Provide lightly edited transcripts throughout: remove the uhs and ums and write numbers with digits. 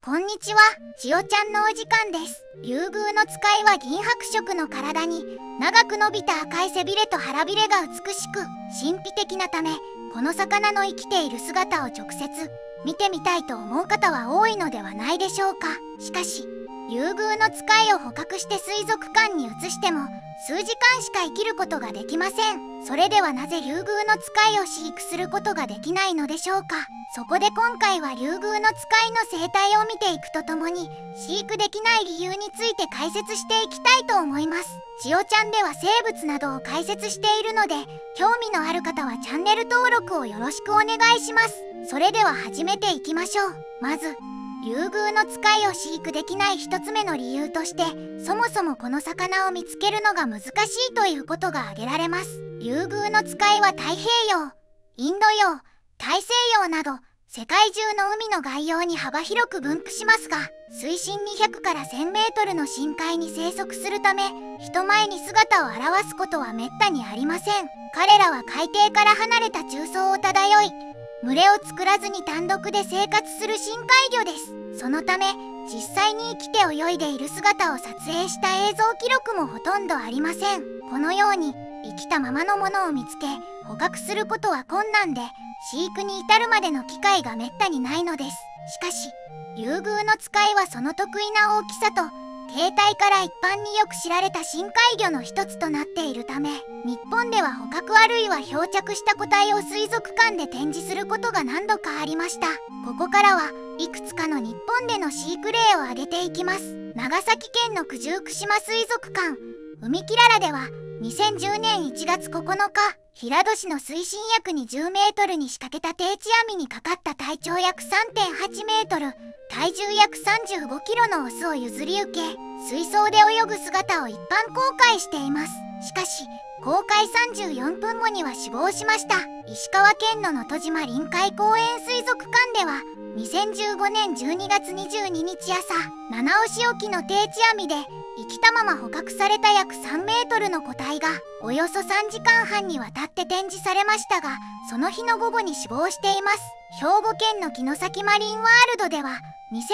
こんにちは、ちおちゃんのお時間です。竜宮の使いは銀白色の体に長く伸びた赤い背びれと腹びれが美しく神秘的なため、この魚の生きている姿を直接見てみたいと思う方は多いのではないでしょうか。しかし竜宮の使いを捕獲して水族館に移しても数時間しか生きることができません。それではなぜ竜宮の使いを飼育することができないのでしょうか。そこで今回は竜宮の使いの生態を見ていくとともに、飼育できない理由について解説していきたいと思います。ちおちゃんでは生物などを解説しているので、興味のある方はチャンネル登録をよろしくお願いします。それでは始めていきましょう。まず竜宮の使いを飼育できない一つ目の理由として、そもそもこの魚を見つけるのが難しいということが挙げられます。竜宮の使いは太平洋、インド洋、大西洋など世界中の海の外洋に幅広く分布しますが、水深200から1000メートルの深海に生息するため、人前に姿を現すことはめったにありません。彼らは海底から離れた中層を漂い、群れを作らずに単独で生活する深海魚です。そのため実際に生きて泳いでいる姿を撮影した映像記録もほとんどありません。このように生きたままのものを見つけ捕獲することは困難で、飼育に至るまでの機会がめったにないのです。しかし竜宮の使いはその得意な大きさと形態から一般によく知られた深海魚の一つとなっているため、日本では捕獲あるいは漂着した個体を水族館で展示することが何度かありました。ここからはいくつかの日本での飼育例を挙げていきます。長崎県の九十九島水族館海きららでは2010年1月9日、平戸市の水深約20メートルに仕掛けた定置網にかかった体長約 3.8 メートル、体重約35キロのオスを譲り受け、水槽で泳ぐ姿を一般公開しています。しかし公開34分後には死亡しました。石川県の能登島臨海公園水族館では2015年12月22日朝、七尾市沖の定置網で生きたまま捕獲された約3メートルの個体がおよそ3時間半にわたって展示されましたが、その日の午後に死亡しています。兵庫県の城崎マリンワールドでは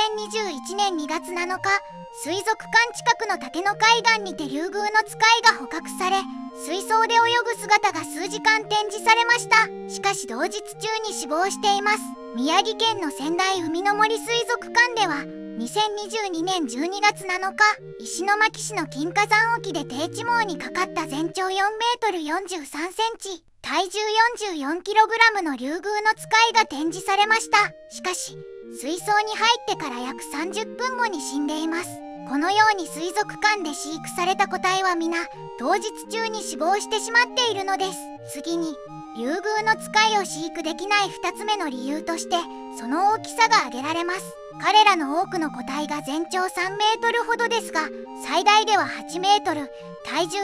2021年2月7日、水族館近くの竹野海岸にて竜宮の使いが捕獲され、水槽で泳ぐ姿が数時間展示されました。しかし同日中に死亡しています。宮城県の仙台海の森水族館では2022年12月7日、石巻市の金華山沖で定置網にかかった全長4メートル43センチ、体重44キログラムの竜宮の使いが展示されました。しかし水槽に入ってから約30分後に死んでいます。このように水族館で飼育された個体は皆当日中に死亡してしまっているのです。次に竜宮の使いを飼育できない2つ目の理由として、その大きさが挙げられます。彼らの多くの個体が全長3メートルほどですが、最大では8メートル、体重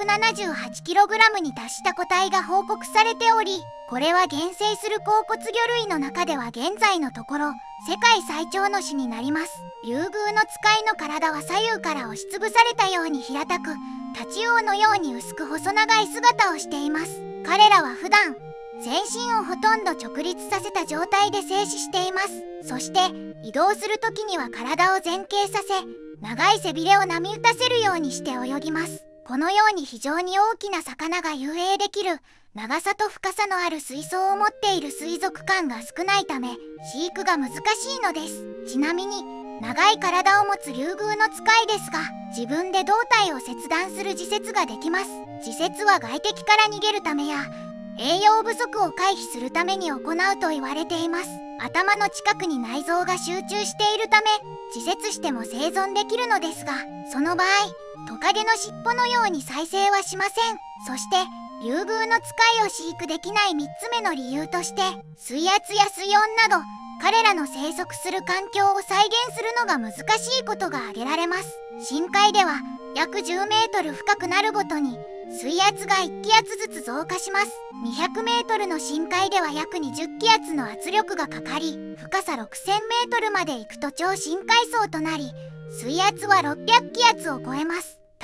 278キログラムに達した個体が報告されており、これは現生する甲骨魚類の中では現在のところ世界最長の種になります。竜宮の使いの体は左右から押しつぶされたように平たく、タチウオのように薄く細長い姿をしています。彼らは普段全身をほとんど直立させた状態で静止しています。そして移動する時には体を前傾させ、長い背びれを波打たせるようにして泳ぎます。このように非常に大きな魚が遊泳できる長さと深さのある水槽を持っている水族館が少ないため、飼育が難しいのです。ちなみに長い体を持つ竜宮の使いですが、自分で胴体を切断する自節ができます。自節は外敵から逃げるためや栄養不足を回避するために行うと言われています。頭の近くに内臓が集中しているため自節しても生存できるのですが、その場合トカゲの尻尾のように再生はしません。そして竜宮の使いを飼育できない3つ目の理由として、水圧や水温など彼らの生息する環境を再現するのが難しいことが挙げられます。深海では約10メートル深くなるごとに水圧が1気圧ずつ増加します。200メートルの深海では約20気圧の圧力がかかり、深さ6000メートルまで行くと超深海層となり、水圧は600気圧を超えます。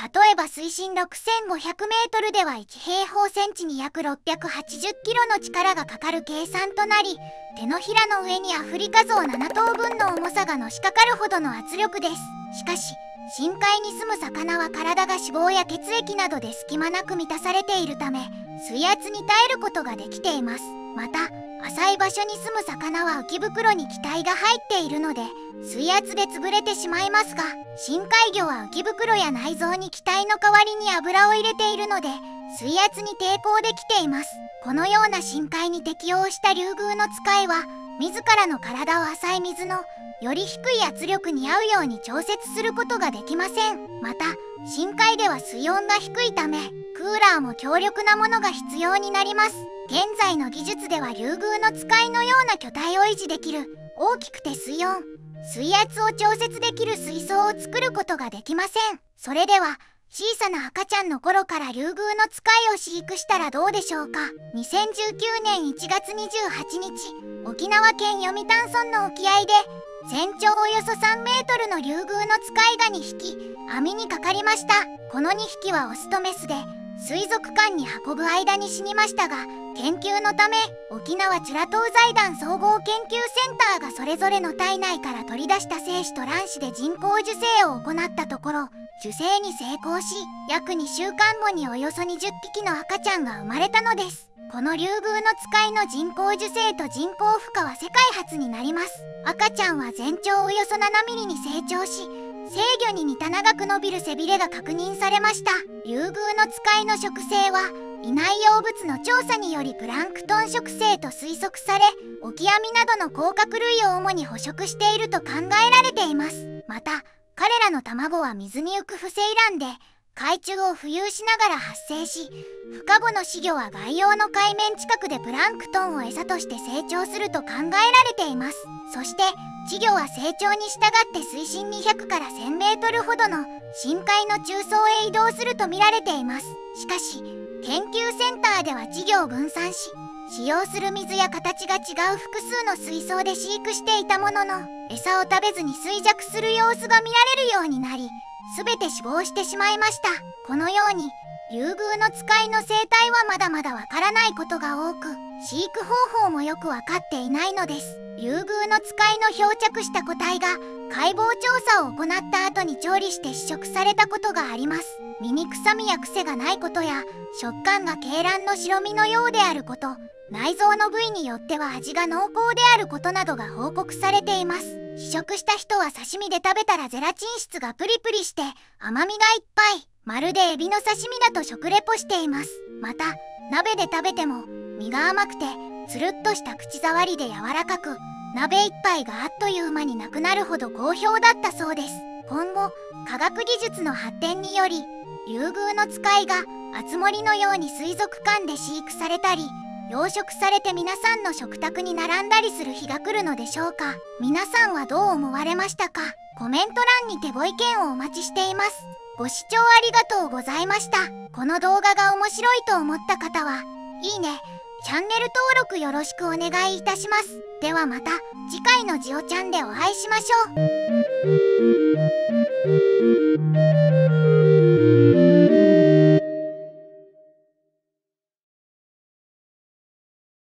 例えば水深6500メートルでは1平方センチに約680キロの力がかかる計算となり、手のひらの上にアフリカゾウ7頭分の重さがのしかかるほどの圧力です。しかし深海に住む魚は体が脂肪や血液などで隙間なく満たされているため、水圧に耐えることができています。また浅い場所に住む魚は浮き袋に気体が入っているので水圧で潰れてしまいますが、深海魚は浮き袋や内臓に気体の代わりに油を入れているので水圧に抵抗できています。このような深海に適応したリュウグウノツカイは自らの体を浅い水のより低い圧力に合うように調節することができません。また深海では水温が低いためクーラーも強力なものが必要になります。現在の技術ではリュウグウノツカイのような巨体を維持できる大きくて水温、水圧を調節できる水槽を作ることができません。それでは小さな赤ちゃんの頃からリュウグウノツカイを飼育したらどうでしょうか。2019年1月28日、沖縄県読谷村の沖合で全長およそ3メートルのリュウグウノツカイが2匹網にかかりました。この2匹はオスとメスで水族館に運ぶ間に死にましたが、研究のため沖縄美ら島財団総合研究センターがそれぞれの体内から取り出した精子と卵子で人工授精を行ったところ、受精に成功し約2週間後におよそ20匹の赤ちゃんが生まれたのです。このリュウグウノツカイの人工授精と人工孵化は世界初になります。赤ちゃんは全長およそ7ミリに成長し、成魚に似た長く伸びる背びれが確認されました。リュウグウノツカイの食性は胃内容物の調査によりプランクトン食性と推測され、オキアミなどの甲殻類を主に捕食していると考えられています。また彼らの卵は水に浮く不精卵で海中を浮遊しながら発生し、孵化後の仔魚は外洋の海面近くでプランクトンを餌として成長すると考えられています。そして稚魚は成長に従って水深200から1000メートルほどの深海の中層へ移動すると見られています。しかし研究センターでは稚魚を分散し、使用する水や形が違う複数の水槽で飼育していたものの、餌を食べずに衰弱する様子が見られるようになり、全て死亡してしまいました。このようにリュウグウノツカイの生態はまだまだわからないことが多く、飼育方法もよくわかっていないのです。リュウグウノツカイの漂着した個体が解剖調査を行った後に調理して試食されたことがあります。身に臭みや癖がないことや食感が鶏卵の白身のようであること、内臓の部位によっては味が濃厚であることなどが報告されています。試食した人は刺身で食べたらゼラチン質がプリプリして甘みがいっぱい、まるでエビの刺身だと食レポしています。また鍋で食べても身が甘くてつるっとした口触りで柔らかく、鍋一杯があっという間になくなるほど好評だったそうです。今後科学技術の発展によりリュウグウノツカイがあつ森のように水族館で飼育されたり養殖されて皆さんの食卓に並んだりする日が来るのでしょうか。皆さんはどう思われましたか。コメント欄にてご意見をお待ちしています。ご視聴ありがとうございました。この動画が面白いと思った方はいいね、チャンネル登録よろしくお願いいたします。ではまた次回のジオちゃんでお会いしましょう。